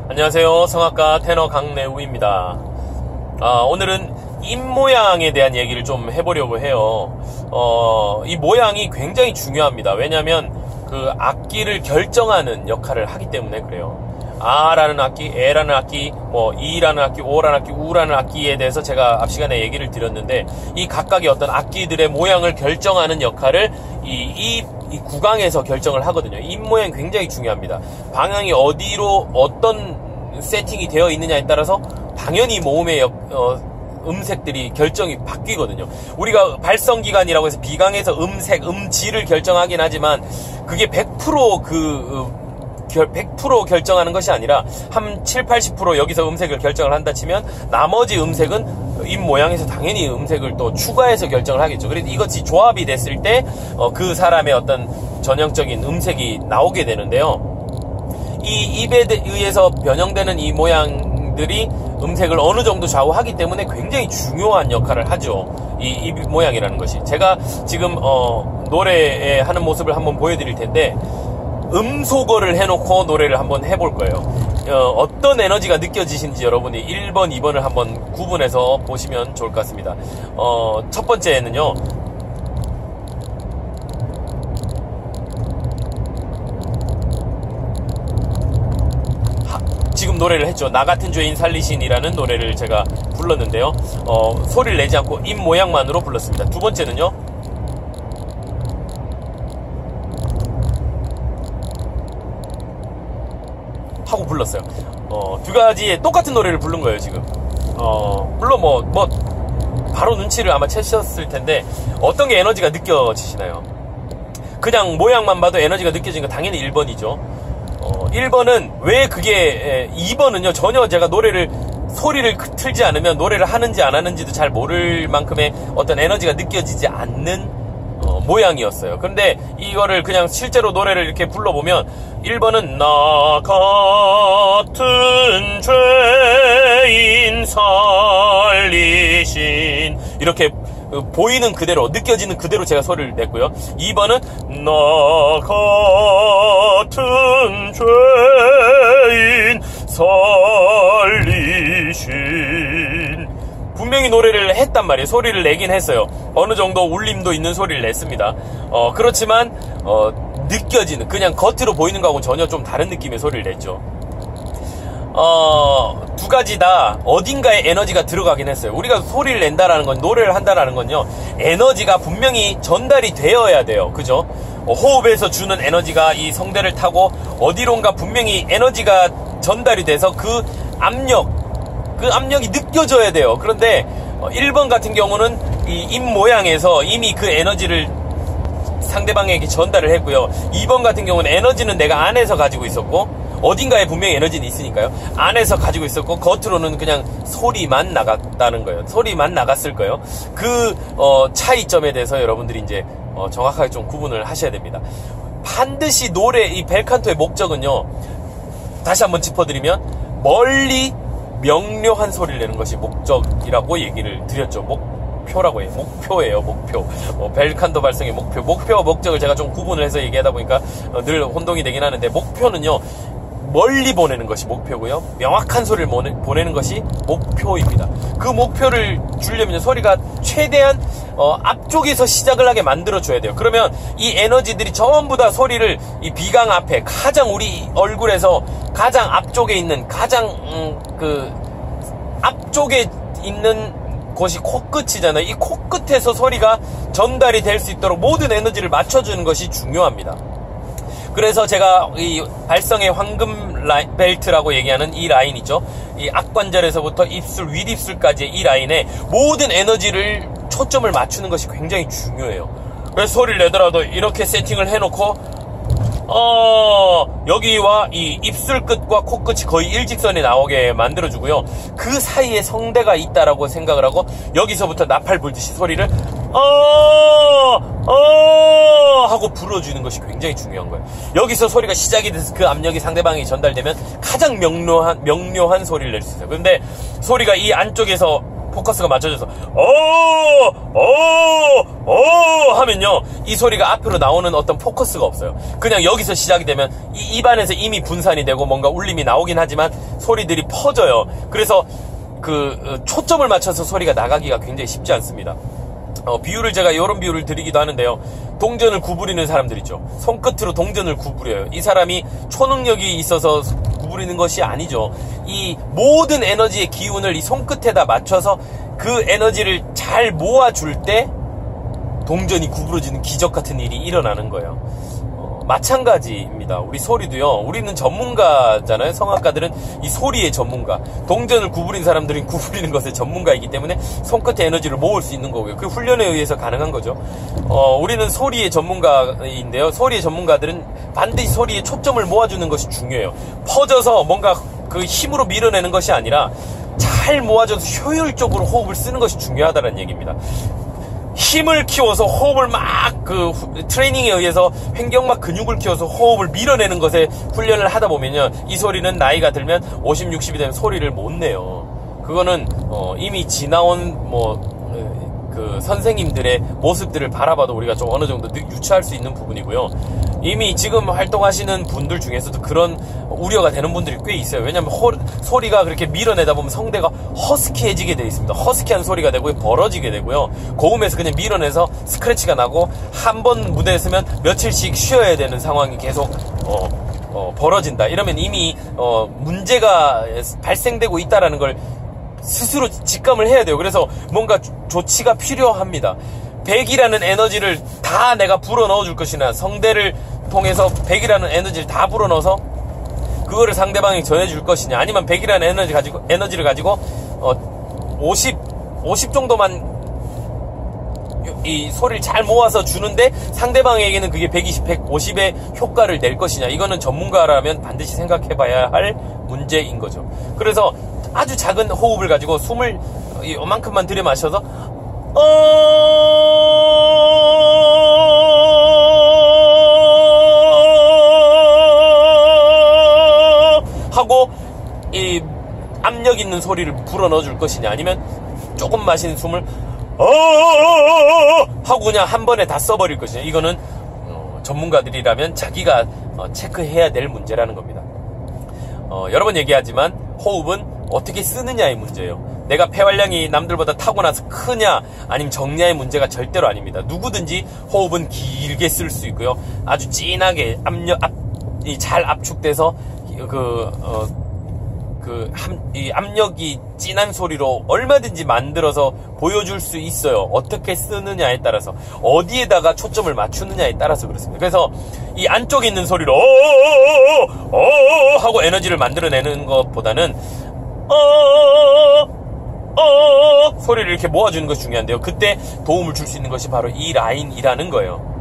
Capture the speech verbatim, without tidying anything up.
안녕하세요. 성악가 테너 강내우입니다. 아, 오늘은 입 모양에 대한 얘기를 좀 해보려고 해요. 어, 이 모양이 굉장히 중요합니다. 왜냐하면 그 악기를 결정하는 역할을 하기 때문에 그래요. 아라는 악기, 에라는 악기, 뭐 이라는 악기, 오라는 악기, 우라는 악기에 대해서 제가 앞 시간에 얘기를 드렸는데, 이 각각의 어떤 악기들의 모양을 결정하는 역할을 이, 이, 이 구강에서 결정을 하거든요. 입 모양이 굉장히 중요합니다. 방향이 어디로 어떤 세팅이 되어 있느냐에 따라서 당연히 모음의 역, 어, 음색들이 결정이 바뀌거든요. 우리가 발성기관이라고 해서 비강에서 음색, 음질을 결정하긴 하지만 그게 백 퍼센트 그 백 퍼센트 결정하는 것이 아니라 한 칠, 팔십 퍼센트 여기서 음색을 결정을 한다 치면 나머지 음색은 입 모양에서 당연히 음색을 또 추가해서 결정을 하겠죠. 그래서 이것이 조합이 됐을 때 그 사람의 어떤 전형적인 음색이 나오게 되는데요. 이 입에 의해서 변형되는 이 모양들이 음색을 어느 정도 좌우하기 때문에 굉장히 중요한 역할을 하죠. 이 입 모양이라는 것이. 제가 지금 어, 노래에 하는 모습을 한번 보여드릴 텐데, 음소거를 해놓고 노래를 한번 해볼 거예요. 어, 어떤 에너지가 느껴지시는지 여러분이 일 번, 이 번을 한번 구분해서 보시면 좋을 것 같습니다. 어, 첫 번째는요, 지금 노래를 했죠. 나 같은 죄인 살리신이라는 노래를 제가 불렀는데요. 어, 소리를 내지 않고 입 모양만으로 불렀습니다. 두 번째는요, 하고 불렀어요. 어, 두 가지의 똑같은 노래를 부른 거예요, 지금. 어, 물론 뭐, 뭐, 바로 눈치를 아마 채셨을 텐데, 어떤 게 에너지가 느껴지시나요? 그냥 모양만 봐도 에너지가 느껴지는 건 당연히 일 번이죠. 어, 일 번은 왜 그게, 이 번은요, 전혀 제가 노래를, 소리를 틀지 않으면 노래를 하는지 안 하는지도 잘 모를 만큼의 어떤 에너지가 느껴지지 않는 어, 모양이었어요. 그런데 이거를 그냥 실제로 노래를 이렇게 불러보면, 일 번은 나 같은 죄인 살리신, 이렇게 보이는 그대로, 느껴지는 그대로 제가 소리를 냈고요. 이 번은 나 같은 죄인 살리신, 분명히 노래를 했단 말이에요. 소리를 내긴 했어요. 어느 정도 울림도 있는 소리를 냈습니다. 어, 그렇지만 어, 느껴지는, 그냥 겉으로 보이는 거하고는 전혀 좀 다른 느낌의 소리를 냈죠. 어, 두 가지 다 어딘가에 에너지가 들어가긴 했어요. 우리가 소리를 낸다라는 건, 노래를 한다라는 건요, 에너지가 분명히 전달이 되어야 돼요. 그죠? 어, 호흡에서 주는 에너지가 이 성대를 타고 어디론가 분명히 에너지가 전달이 돼서 그 압력, 그 압력이 느껴져야 돼요. 그런데 일 번 같은 경우는 이 입 모양에서 이미 그 에너지를 상대방에게 전달을 했고요. 이 번 같은 경우는 에너지는 내가 안에서 가지고 있었고, 어딘가에 분명히 에너지는 있으니까요. 안에서 가지고 있었고, 겉으로는 그냥 소리만 나갔다는 거예요. 소리만 나갔을 거예요. 그 어, 차이점에 대해서 여러분들이 이제 어, 정확하게 좀 구분을 하셔야 됩니다. 반드시 노래, 이 벨칸토의 목적은요, 다시 한번 짚어드리면, 멀리 명료한 소리를 내는 것이 목적이라고 얘기를 드렸죠. 목표라고 해요. 목표예요. 목표. 어, 벨칸토 발성의 목표. 목표와 목적을 제가 좀 구분을 해서 얘기하다 보니까 어, 늘 혼동이 되긴 하는데, 목표는요, 멀리 보내는 것이 목표고요, 명확한 소리를 보내, 보내는 것이 목표입니다. 그 목표를 주려면 소리가 최대한 어, 앞쪽에서 시작을 하게 만들어줘야 돼요. 그러면 이 에너지들이 전부 다 소리를 이 비강 앞에, 가장 우리 얼굴에서 가장 앞쪽에 있는, 가장 음, 그 앞쪽에 있는 곳이 코끝이잖아요. 이 코끝에서 소리가 전달이 될 수 있도록 모든 에너지를 맞춰주는 것이 중요합니다. 그래서 제가 이 발성의 황금 라인, 벨트라고 얘기하는 이 라인 있죠. 이 악관절에서부터 입술, 윗입술까지의 이 라인에 모든 에너지를, 초점을 맞추는 것이 굉장히 중요해요. 그래서 소리를 내더라도 이렇게 세팅을 해놓고, 어, 여기와 이 입술 끝과 코끝이 거의 일직선에 나오게 만들어주고요. 그 사이에 성대가 있다라고 생각을 하고, 여기서부터 나팔 불듯이 소리를 어, 어 하고 불어주는 것이 굉장히 중요한 거예요. 여기서 소리가 시작이 돼서 그 압력이 상대방에게 전달되면 가장 명료한, 명료한 소리를 낼 수 있어요. 그런데 소리가 이 안쪽에서 포커스가 맞춰져서 어, 어, 어 하면요, 이 소리가 앞으로 나오는 어떤 포커스가 없어요. 그냥 여기서 시작이 되면 이 입안에서 이미 분산이 되고 뭔가 울림이 나오긴 하지만 소리들이 퍼져요. 그래서 그 초점을 맞춰서 소리가 나가기가 굉장히 쉽지 않습니다. 어, 비유를 제가 이런 비유를 드리기도 하는데요. 동전을 구부리는 사람들 있죠. 손끝으로 동전을 구부려요. 이 사람이 초능력이 있어서 구부리는 것이 아니죠. 이 모든 에너지의 기운을 이 손끝에다 맞춰서 그 에너지를 잘 모아줄 때 동전이 구부러지는 기적 같은 일이 일어나는 거예요. 어, 마찬가지입니다. 우리 소리도요. 우리는 전문가잖아요. 성악가들은 이 소리의 전문가. 동전을 구부린 사람들은 구부리는 것의 전문가이기 때문에 손끝에 에너지를 모을 수 있는 거고요. 그 훈련에 의해서 가능한 거죠. 어, 우리는 소리의 전문가인데요. 소리의 전문가들은 반드시 소리에 초점을 모아주는 것이 중요해요. 퍼져서 뭔가 그 힘으로 밀어내는 것이 아니라 잘 모아져서 효율적으로 호흡을 쓰는 것이 중요하다는 얘기입니다. 힘을 키워서 호흡을 막 그 트레이닝에 의해서 횡격막 근육을 키워서 호흡을 밀어내는 것에 훈련을 하다 보면요, 이 소리는 나이가 들면 오십, 육십이 되면 소리를 못 내요. 그거는 어, 이미 지나온 뭐 그 선생님들의 모습들을 바라봐도 우리가 좀 어느 정도 유추할 수 있는 부분이고요. 이미 지금 활동하시는 분들 중에서도 그런 우려가 되는 분들이 꽤 있어요. 왜냐하면 호, 소리가 그렇게 밀어내다 보면 성대가 허스키해지게 되어 있습니다. 허스키한 소리가 되고요, 벌어지게 되고요, 고음에서 그냥 밀어내서 스크래치가 나고 한 번 무대에 서면 며칠씩 쉬어야 되는 상황이 계속 어, 어, 벌어진다. 이러면 이미 어, 문제가 발생되고 있다라는 걸 스스로 직감을 해야 돼요. 그래서 뭔가 조치가 필요합니다. 백이라는 에너지를 다 내가 불어넣어 줄 것이나, 성대를 통해서 백이라는 에너지를 다 불어넣어서 그거를 상대방에게 전해줄 것이냐, 아니면 백이라는 에너지 가지고, 에너지를 가지고 어, 오십, 오십 정도만 이 소리를 잘 모아서 주는데 상대방에게는 그게 백이십, 백오십의 효과를 낼 것이냐. 이거는 전문가라면 반드시 생각해봐야 할 문제인 거죠. 그래서 아주 작은 호흡을 가지고 숨을 이만큼만 들이마셔서 어 하고 이 압력 있는 소리를 불어넣어 줄 것이냐, 아니면 조금 마시는 숨을 어 하고 그냥 한 번에 다 써버릴 것이냐. 이거는 어, 전문가들이라면 자기가 어, 체크해야 될 문제라는 겁니다. 어, 여러 번 얘기하지만 호흡은 어떻게 쓰느냐의 문제예요. 내가 폐활량이 남들보다 타고나서 크냐 아니면 적냐의 문제가 절대로 아닙니다. 누구든지 호흡은 길게 쓸 수 있고요, 아주 진하게 압력, 압, 이 잘 압축돼서 그, 어, 그, 함, 이 압력이 진한 소리로 얼마든지 만들어서 보여줄 수 있어요. 어떻게 쓰느냐에 따라서, 어디에다가 초점을 맞추느냐에 따라서 그렇습니다. 그래서 이 안쪽에 있는 소리로 어어어어 하고 에너지를 만들어내는 것보다는 어어어어 소리를 이렇게 모아주는 것이 중요한데요. 그때 도움을 줄 수 있는 것이 바로 이 라인이라는 거예요.